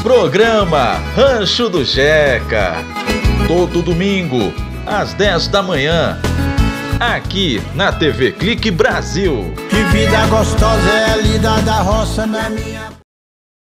Programa Rancho do Jeca. Todo domingo, às 10 da manhã. Aqui na TV Clique Brasil. Que vida gostosa é a lida da roça na minha...